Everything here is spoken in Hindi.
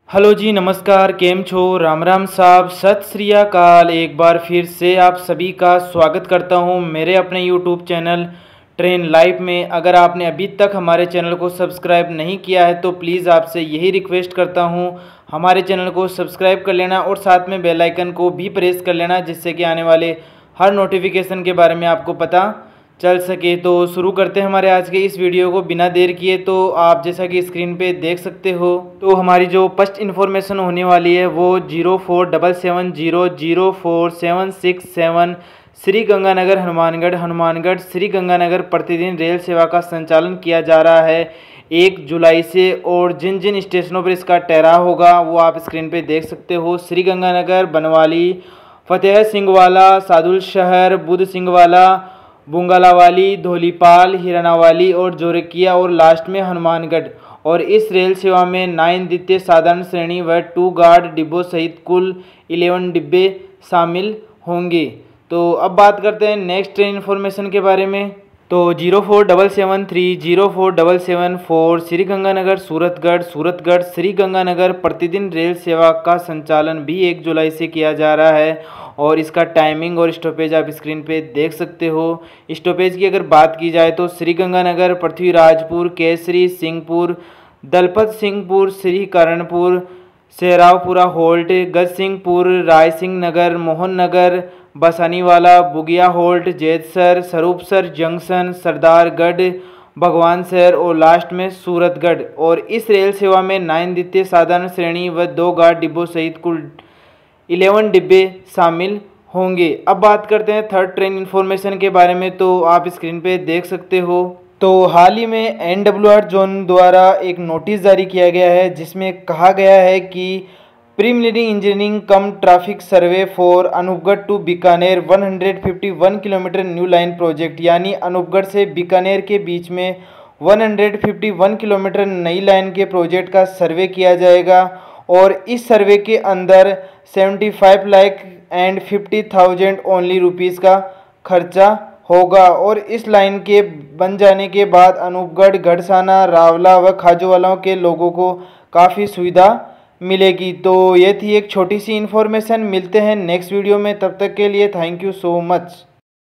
हेलो जी, नमस्कार। केम छो? राम राम साहब, सत श्री अकाल। एक बार फिर से आप सभी का स्वागत करता हूं मेरे अपने यूट्यूब चैनल ट्रेन लाइफ में। अगर आपने अभी तक हमारे चैनल को सब्सक्राइब नहीं किया है तो प्लीज़ आपसे यही रिक्वेस्ट करता हूं, हमारे चैनल को सब्सक्राइब कर लेना और साथ में बेल आइकन को भी प्रेस कर लेना, जिससे कि आने वाले हर नोटिफिकेशन के बारे में आपको पता चल सके। तो शुरू करते हैं हमारे आज के इस वीडियो को बिना देर किए। तो आप जैसा कि स्क्रीन पे देख सकते हो, तो हमारी जो फर्स्ट इन्फॉर्मेशन होने वाली है वो 0477004767 श्री गंगानगर हनुमानगढ़ श्री गंगानगर प्रतिदिन रेल सेवा का संचालन किया जा रहा है 1 जुलाई से। और जिन जिन स्टेशनों पर इसका ठहराव होगा वो आप स्क्रीन पे देख सकते हो। श्री गंगानगर, बनवाली, फतेह सिंहवाला, सादुल शहर, बुध सिंहवाला, बुंगालावाली, धोलीपाल, हिरानावाली और जोरकिया और लास्ट में हनुमानगढ़। और इस रेल सेवा में 9 द्वितीय साधारण श्रेणी व 2 गार्ड डिब्बों सहित कुल 11 डिब्बे शामिल होंगे। तो अब बात करते हैं नेक्स्ट ट्रेन इन्फॉर्मेशन के बारे में। तो 0477304774 श्री गंगानगर सूरतगढ़ श्री गंगानगर प्रतिदिन रेल सेवा का संचालन भी 1 जुलाई से किया जा रहा है। और इसका टाइमिंग और स्टॉपेज आप स्क्रीन पे देख सकते हो। स्टॉपेज की अगर बात की जाए तो Shri Ganganagar, Prithvirajpur, Kesari, Singhpur, Dalpat Singhpur, Shri Karanpur, Sehrawpura halt, Gajsinghpur, Rai Singh Nagar, Mohan Nagar, Basaniwala, Bugiya halt, Jaitsar, Swaroopsar junction, Sardargarh, Bhagwan Shahar और लास्ट में सूरतगढ़। और इस रेल सेवा में 9 द्वितीय साधारण श्रेणी व 2 गार्ड डिब्बों सहित कुल 11 डिब्बे शामिल होंगे। अब बात करते हैं थर्ड ट्रेन इन्फॉर्मेशन के बारे में। तो आप स्क्रीन पे देख सकते हो, तो हाल ही में NWR जोन द्वारा एक नोटिस जारी किया गया है जिसमें कहा गया है कि preliminary engineering cum traffic survey for Anupgarh to Bikaner 151 kilometre new line project, यानी अनूपगढ़ से बीकानेर के बीच में 151 किलोमीटर नई लाइन के प्रोजेक्ट का सर्वे किया जाएगा। और इस सर्वे के अंदर 75,50,000 ओनली रुपीज़ का खर्चा होगा। और इस लाइन के बन जाने के बाद अनूपगढ़, गढ़साना, रावला व खाजूवालाओं के लोगों को काफ़ी सुविधा मिलेगी। तो ये थी एक छोटी सी इन्फॉर्मेशन। मिलते हैं नेक्स्ट वीडियो में, तब तक के लिए थैंक यू सो मच।